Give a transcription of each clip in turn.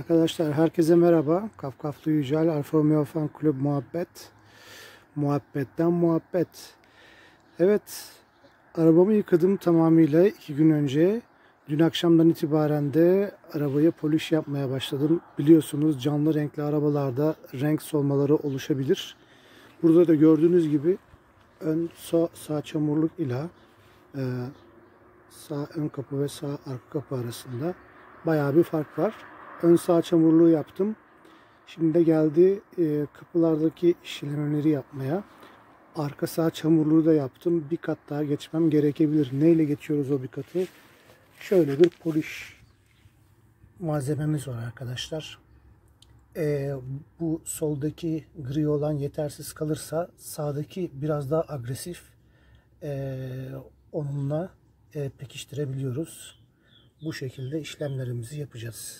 Arkadaşlar herkese merhaba. Kafkaflı Yücel Alfa Romeo Fan Kulüp muhabbet. Muhabbetten muhabbet. Evet, arabamı yıkadım tamamıyla 2 gün önce. Dün akşamdan itibaren de arabayı polish yapmaya başladım. Biliyorsunuz canlı renkli arabalarda renk solmaları oluşabilir. Burada da gördüğünüz gibi ön sağ çamurluk ile sağ ön kapı ve sağ arka kapı arasında bayağı bir fark var. Ön sağ çamurluğu yaptım. Şimdi de geldi kapılardaki işlemleri yapmaya. Arka sağ çamurluğu da yaptım. Bir kat daha geçmem gerekebilir. Neyle geçiyoruz o bir katı? Şöyle bir polish malzememiz var arkadaşlar. Bu soldaki gri olan yetersiz kalırsa sağdaki biraz daha agresif. Onunla pekiştirebiliyoruz. Bu şekilde işlemlerimizi yapacağız.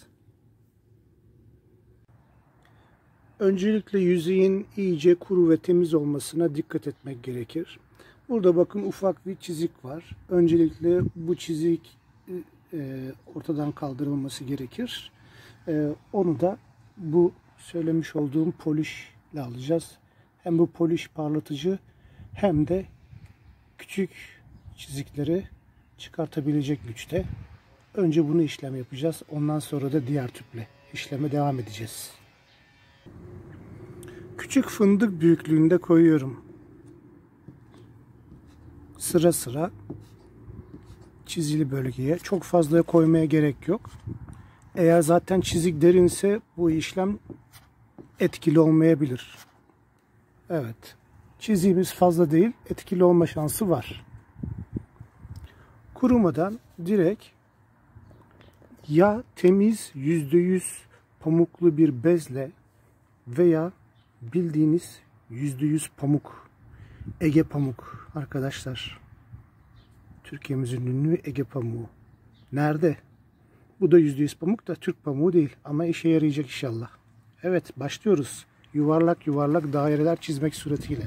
Öncelikle yüzeyin iyice kuru ve temiz olmasına dikkat etmek gerekir. Burada bakın ufak bir çizik var. Öncelikle bu çizik ortadan kaldırılması gerekir. Onu da bu söylemiş olduğum polish ile alacağız. Hem bu polish parlatıcı hem de küçük çizikleri çıkartabilecek güçte. Önce bunu işlem yapacağız. Ondan sonra da diğer tüple işleme devam edeceğiz. Küçük fındık büyüklüğünde koyuyorum. Sıra sıra çizili bölgeye. Çok fazla koymaya gerek yok. Eğer zaten çizik derinse bu işlem etkili olmayabilir. Evet. Çiziğimiz fazla değil. Etkili olma şansı var. Kurumadan direkt ya temiz %100 pamuklu bir bezle veya bildiğiniz %100 pamuk, Ege pamuk arkadaşlar. Türkiye'mizin ünlü Ege pamuğu. Nerede? Bu da %100 pamuk da Türk pamuğu değil ama işe yarayacak inşallah. Evet, başlıyoruz. Yuvarlak yuvarlak daireler çizmek suretiyle.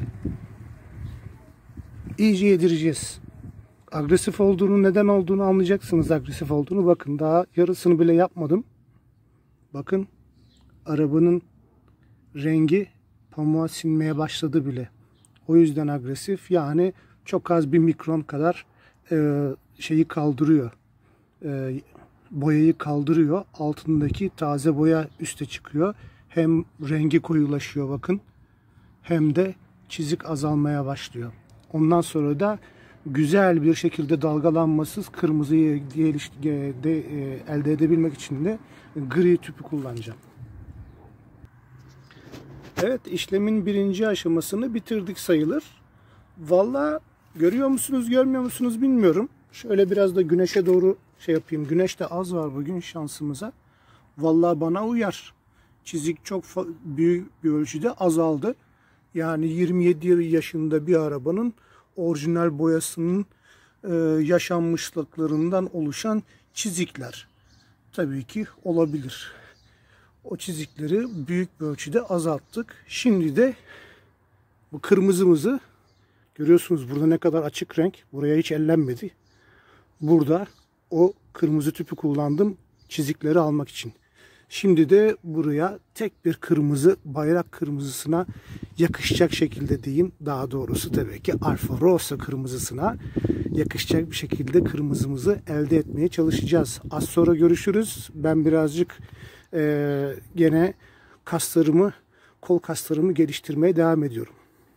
İyice yedireceğiz. Agresif olduğunu, neden olduğunu anlayacaksınız agresif olduğunu. Bakın daha yarısını bile yapmadım. Bakın arabanın rengi pamuğa sinmeye başladı bile. O yüzden agresif. Yani çok az bir mikron kadar şeyi kaldırıyor. Boyayı kaldırıyor. Altındaki taze boya üste çıkıyor. Hem rengi koyulaşıyor bakın. Hem de çizik azalmaya başlıyor. Ondan sonra da güzel bir şekilde dalgalanmasız kırmızıyı elde edebilmek için de gri tüpü kullanacağım. Evet, işlemin birinci aşamasını bitirdik sayılır. Vallahi görüyor musunuz görmüyor musunuz bilmiyorum. Şöyle biraz da güneşe doğru şey yapayım. Güneş de az var bugün şansımıza. Vallahi bana uyar. Çizik çok büyük bir ölçüde azaldı. Yani 27 yaşında bir arabanın orijinal boyasının yaşanmışlıklarından oluşan çizikler. Tabii ki olabilir. O çizikleri büyük bir ölçüde azalttık. Şimdi de bu kırmızımızı görüyorsunuz, burada ne kadar açık renk. Buraya hiç ellenmedi. Burada o kırmızı tüpü kullandım çizikleri almak için. Şimdi de buraya tek bir kırmızı, bayrak kırmızısına yakışacak şekilde diyeyim. Daha doğrusu tabii ki Alfa Rosso kırmızısına yakışacak bir şekilde kırmızımızı elde etmeye çalışacağız. Az sonra görüşürüz. Ben birazcık gene kol kaslarımı geliştirmeye devam ediyorum.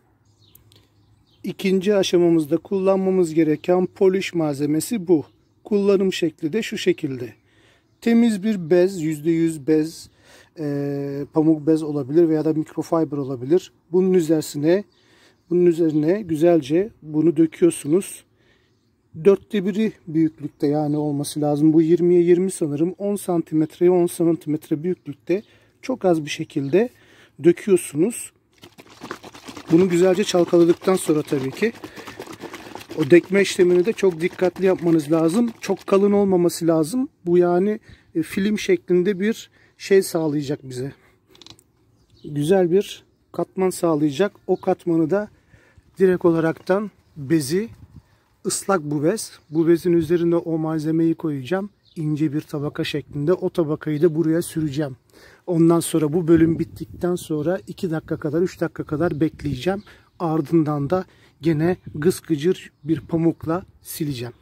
İkinci aşamamızda kullanmamız gereken polish malzemesi bu. Kullanım şekli de şu şekilde. Temiz bir bez, %100 bez, pamuk bez olabilir veya da mikrofiber olabilir. Bunun üzerine güzelce bunu döküyorsunuz. 1/4 büyüklükte yani olması lazım. Bu 20'ye 20 sanırım. 10 santimetreye 10 santimetre büyüklükte çok az bir şekilde döküyorsunuz. Bunu güzelce çalkaladıktan sonra tabii ki o dökme işlemini de çok dikkatli yapmanız lazım. Çok kalın olmaması lazım. Bu yani film şeklinde bir şey sağlayacak bize. Güzel bir katman sağlayacak. O katmanı da direkt olaraktan bezi, ıslak bu bez. Bu bezin üzerine o malzemeyi koyacağım. ince bir tabaka şeklinde. O tabakayı da buraya süreceğim. Ondan sonra bu bölüm bittikten sonra 2 dakika kadar 3 dakika kadar bekleyeceğim. Ardından da gene gıskıcır bir pamukla sileceğim.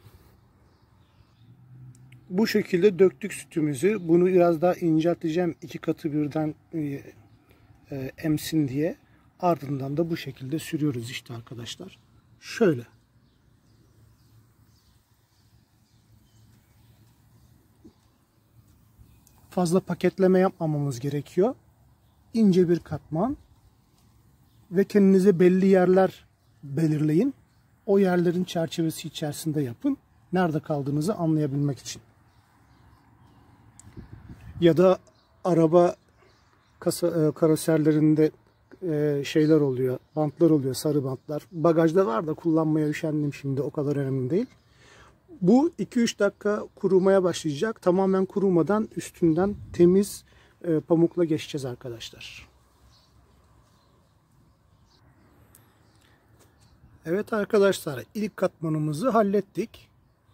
Bu şekilde döktük sütümüzü. Bunu biraz daha incelteceğim 2 katı birden emsin diye. Ardından da bu şekilde sürüyoruz işte arkadaşlar. Şöyle. Fazla paketleme yapmamamız gerekiyor. İnce bir katman ve kendinize belli yerler belirleyin. O yerlerin çerçevesi içerisinde yapın. Nerede kaldığınızı anlayabilmek için. Ya da araba karoserlerinde şeyler oluyor, bantlar oluyor, sarı bantlar. Bagajda var da kullanmaya üşendim şimdi, o kadar önemli değil. Bu 2-3 dakika kurumaya başlayacak. Tamamen kurumadan üstünden temiz pamukla geçeceğiz arkadaşlar. Evet arkadaşlar, ilk katmanımızı hallettik.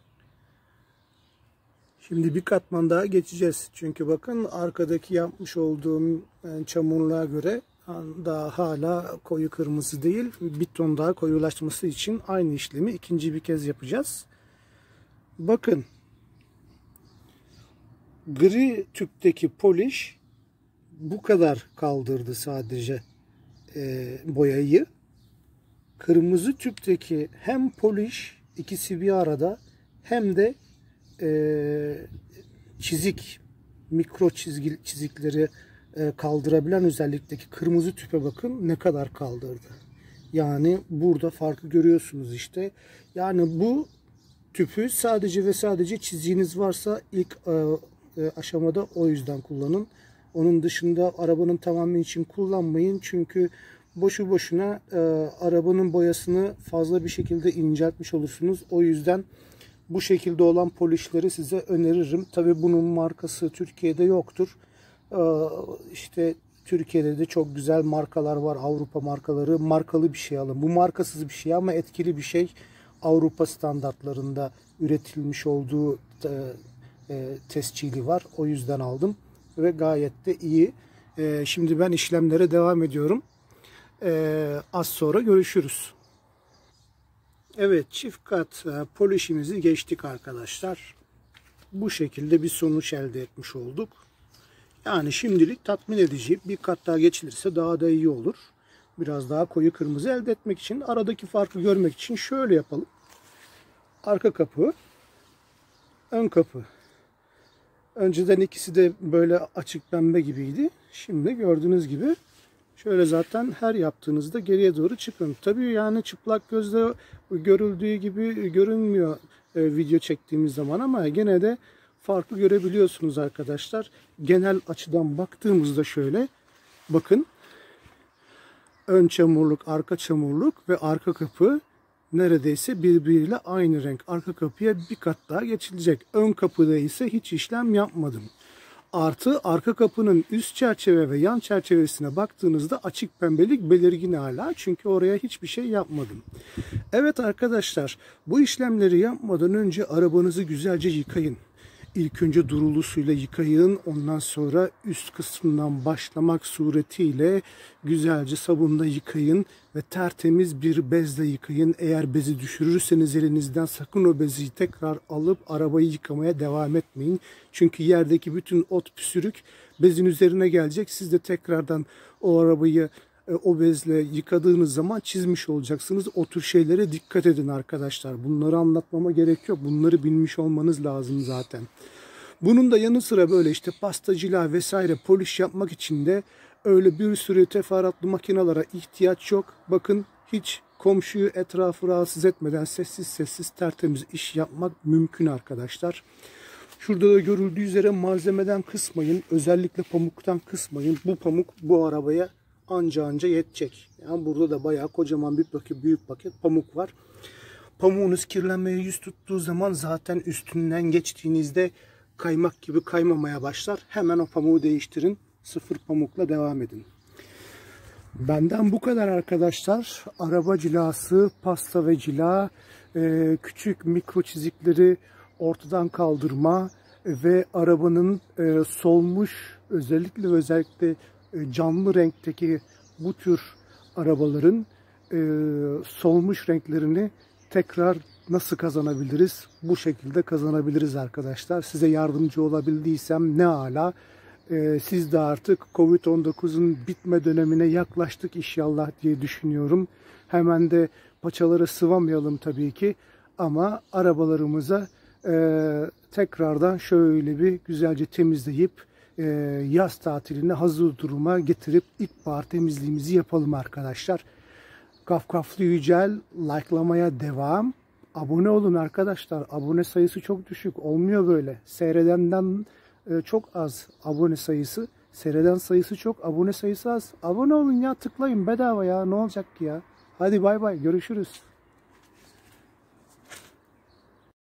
Şimdi bir katman daha geçeceğiz. Çünkü bakın arkadaki yapmış olduğum çamurluğa göre daha hala koyu kırmızı değil. Bir ton daha koyulaşması için aynı işlemi ikinci bir kez yapacağız. Bakın. Gri tüpteki poliş bu kadar kaldırdı sadece boyayı. Kırmızı tüpteki hem poliş, ikisi bir arada, hem de çizik, mikro çizikleri kaldırabilen özellikteki kırmızı tüpe bakın ne kadar kaldırdı. Yani burada farkı görüyorsunuz işte. Yani bu tüpü sadece ve sadece çiziğiniz varsa ilk aşamada o yüzden kullanın. Onun dışında arabanın tamamı için kullanmayın. Çünkü boşu boşuna arabanın boyasını fazla bir şekilde inceltmiş olursunuz. O yüzden bu şekilde olan polişleri size öneririm. Tabi bunun markası Türkiye'de yoktur. İşte Türkiye'de de çok güzel markalar var. Avrupa markaları. Markalı bir şey alın. Bu markasız bir şey ama etkili bir şey. Avrupa standartlarında üretilmiş olduğu tescili var. O yüzden aldım. Ve gayet de iyi. Şimdi ben işlemlere devam ediyorum. Az sonra görüşürüz. Evet, çift kat polişimizi geçtik arkadaşlar. Bu şekilde bir sonuç elde etmiş olduk. Yani şimdilik tatmin edici. Bir kat daha geçilirse daha da iyi olur. Biraz daha koyu kırmızı elde etmek için, aradaki farkı görmek için şöyle yapalım. Arka kapı, ön kapı. Önceden ikisi de böyle açık pembe gibiydi. Şimdi gördüğünüz gibi şöyle zaten her yaptığınızda geriye doğru çıkın. Tabii yani çıplak gözle görüldüğü gibi görünmüyor video çektiğimiz zaman ama gene de farklı görebiliyorsunuz arkadaşlar. Genel açıdan baktığımızda şöyle bakın. Ön çamurluk, arka çamurluk ve arka kapı neredeyse birbiriyle aynı renk. Arka kapıya bir kat daha geçilecek. Ön kapıda ise hiç işlem yapmadım. Artı arka kapının üst çerçeve ve yan çerçevesine baktığınızda açık pembelik belirgin hala. Çünkü oraya hiçbir şey yapmadım. Evet arkadaşlar, bu işlemleri yapmadan önce arabanızı güzelce yıkayın. İlk önce durulu suyla yıkayın. Ondan sonra üst kısmından başlamak suretiyle güzelce sabunla yıkayın ve tertemiz bir bezle yıkayın. Eğer bezi düşürürseniz elinizden sakın o bezi tekrar alıp arabayı yıkamaya devam etmeyin. Çünkü yerdeki bütün ot püsürük bezin üzerine gelecek. Siz de tekrardan o arabayı o bezle yıkadığınız zaman çizmiş olacaksınız. O tür şeylere dikkat edin arkadaşlar. Bunları anlatmama gerek yok. Bunları bilmiş olmanız lazım zaten. Bunun da yanı sıra böyle işte pastacılığa vesaire poliş yapmak için de öyle bir sürü teferruatlı makinalara ihtiyaç yok. Bakın hiç komşuyu, etrafı rahatsız etmeden sessiz sessiz tertemiz iş yapmak mümkün arkadaşlar. Şurada da görüldüğü üzere malzemeden kısmayın. Özellikle pamuktan kısmayın. Bu pamuk bu arabaya anca yetecek. Yani burada da bayağı kocaman bir paket, büyük paket pamuk var. Pamuğunuz kirlenmeye yüz tuttuğu zaman zaten üstünden geçtiğinizde kaymak gibi kaymamaya başlar. Hemen o pamuğu değiştirin. Sıfır pamukla devam edin. Benden bu kadar arkadaşlar. Araba cilası, pasta ve cila, küçük mikro çizikleri ortadan kaldırma, ve arabanın solmuş, özellikle canlı renkteki bu tür arabaların solmuş renklerini tekrar nasıl kazanabiliriz? Bu şekilde kazanabiliriz arkadaşlar. Size yardımcı olabildiysem ne âlâ. Siz de artık Covid-19'un bitme dönemine yaklaştık inşallah diye düşünüyorum. Hemen de paçaları sıvamayalım tabii ki. Ama arabalarımıza tekrardan şöyle bir güzelce temizleyip yaz tatiline hazır duruma getirip ilkbahar temizliğimizi yapalım arkadaşlar. Kafkaflı Yücel like'lamaya devam. Abone olun arkadaşlar. Abone sayısı çok düşük. Olmuyor böyle. Seyredenden çok az abone sayısı. Seyreden sayısı çok. Abone sayısı az. Abone olun ya, tıklayın bedava ya. Ne olacak ki ya. Hadi bay bay. Görüşürüz.